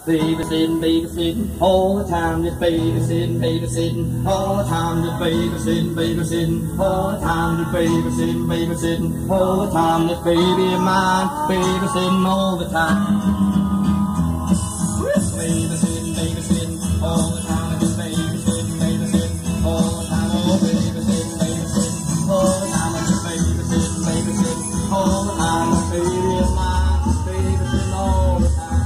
babysitting, all the time, just babysitting, all the time, just babysitting, all the time, just babysitting, all the time, this baby of mine, babysitting all the time. Babysitting, all the time, just babysitting, all the time, oh babysitting, all the time, just babysitting, all the time, this baby of mine, babysitting all the time.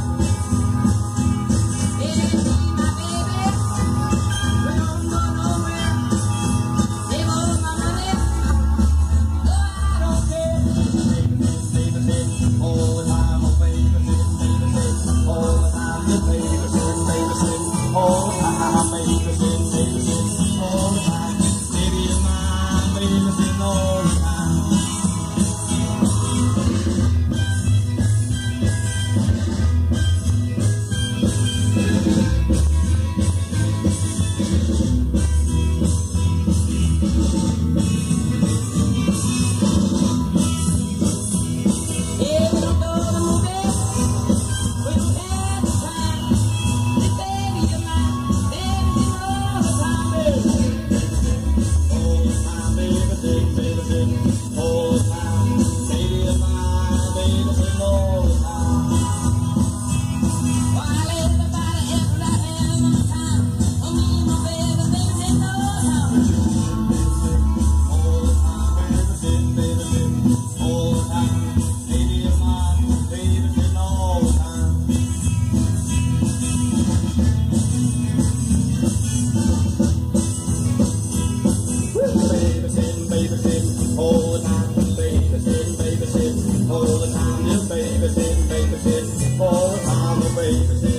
All the time, just babysitting, all the time, babysitting.